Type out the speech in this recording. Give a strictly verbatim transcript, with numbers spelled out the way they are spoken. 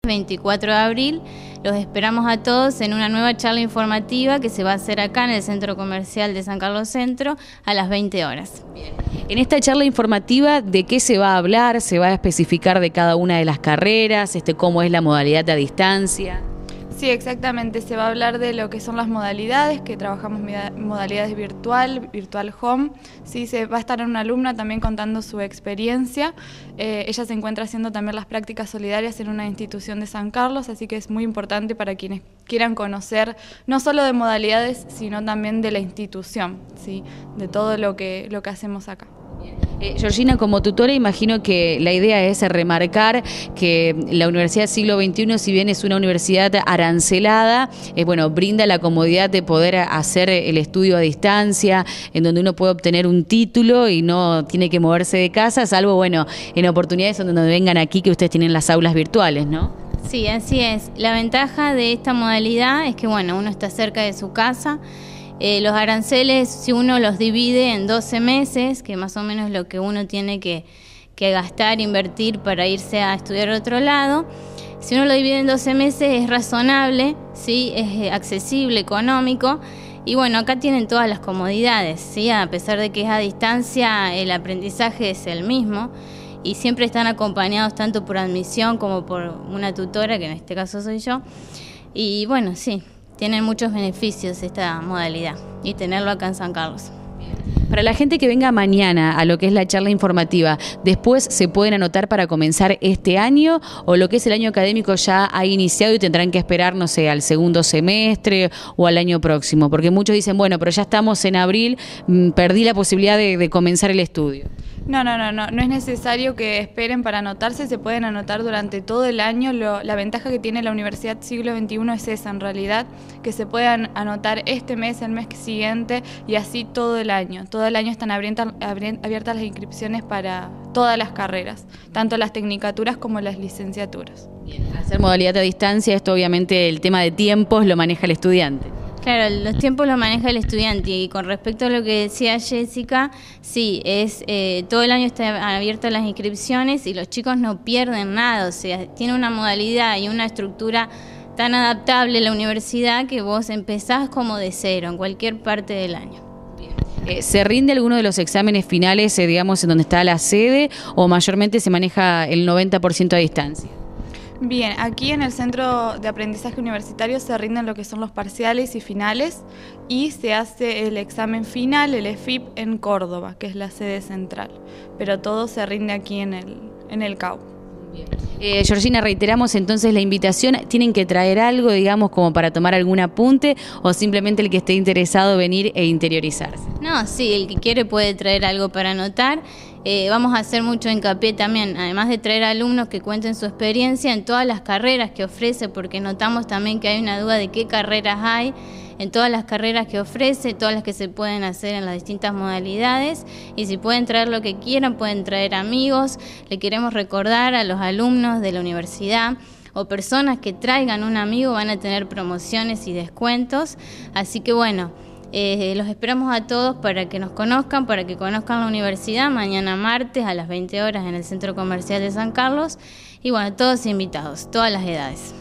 veinticuatro de abril. Los esperamos a todos en una nueva charla informativa que se va a hacer acá en el Centro Comercial de San Carlos Centro a las veinte horas. Bien. En esta charla informativa, ¿de qué se va a hablar? ¿Se va a especificar de cada una de las carreras? Este, ¿cómo es la modalidad a distancia? Sí, exactamente. Se va a hablar de lo que son las modalidades, que trabajamos modalidades virtual, virtual home. Sí, se va a estar una alumna también contando su experiencia. Eh, ella se encuentra haciendo también las prácticas solidarias en una institución de San Carlos, así que es muy importante para quienes quieran conocer no solo de modalidades, sino también de la institución, ¿sí? De todo lo que, lo que hacemos acá. Eh, Georgina, como tutora, imagino que la idea es remarcar que la Universidad del Siglo veintiuno, si bien es una universidad arancelada, eh, bueno, brinda la comodidad de poder hacer el estudio a distancia, en donde uno puede obtener un título y no tiene que moverse de casa, salvo, bueno, en oportunidades donde vengan aquí, que ustedes tienen las aulas virtuales, ¿no? Sí, así es. La ventaja de esta modalidad es que, bueno, uno está cerca de su casa. Eh, los aranceles, si uno los divide en doce meses, que más o menos es lo que uno tiene que, que gastar, invertir para irse a estudiar a otro lado, si uno lo divide en doce meses es razonable, ¿sí? Es accesible, económico, y bueno, acá tienen todas las comodidades, ¿sí? A pesar de que es a distancia, el aprendizaje es el mismo, y siempre están acompañados tanto por admisión como por una tutora, que en este caso soy yo, y bueno, sí. Tienen muchos beneficios esta modalidad y tenerlo acá en San Carlos. Para la gente que venga mañana a lo que es la charla informativa, ¿después se pueden anotar para comenzar este año o lo que es el año académico ya ha iniciado y tendrán que esperar, no sé, al segundo semestre o al año próximo? Porque muchos dicen, bueno, pero ya estamos en abril, perdí la posibilidad de, de comenzar el estudio. No, no, no, no, no es necesario que esperen para anotarse, se pueden anotar durante todo el año. Lo, la ventaja que tiene la Universidad Siglo veintiuno es esa, en realidad, que se puedan anotar este mes, el mes siguiente y así todo el año. Todo el año están abiertas, abiertas las inscripciones para todas las carreras, tanto las tecnicaturas como las licenciaturas. Bien, hacer modalidad a distancia, esto obviamente el tema de tiempos lo maneja el estudiante. Claro, los tiempos los maneja el estudiante y con respecto a lo que decía Jessica, sí, es eh, todo el año están abiertas las inscripciones y los chicos no pierden nada, o sea, tiene una modalidad y una estructura tan adaptable la universidad que vos empezás como de cero en cualquier parte del año. Eh, ¿Se rinde alguno de los exámenes finales, eh, digamos, en donde está la sede o mayormente se maneja el noventa por ciento a distancia? Bien, aquí en el Centro de Aprendizaje Universitario se rinden lo que son los parciales y finales y se hace el examen final, el E F I P, en Córdoba, que es la sede central, pero todo se rinde aquí en el, en el C A U. Eh, Georgina, reiteramos entonces la invitación. ¿Tienen que traer algo, digamos, como para tomar algún apunte o simplemente el que esté interesado venir e interiorizarse? No, sí, el que quiere puede traer algo para anotar. Eh, vamos a hacer mucho hincapié también, además de traer alumnos que cuenten su experiencia en todas las carreras que ofrece, porque notamos también que hay una duda de qué carreras hay, en todas las carreras que ofrece, todas las que se pueden hacer en las distintas modalidades, y si pueden traer lo que quieran, pueden traer amigos. Le queremos recordar a los alumnos de la universidad o personas que traigan un amigo van a tener promociones y descuentos, así que bueno, Eh, los esperamos a todos para que nos conozcan, para que conozcan la universidad mañana martes a las veinte horas en el Centro Comercial de San Carlos y bueno, todos invitados, todas las edades.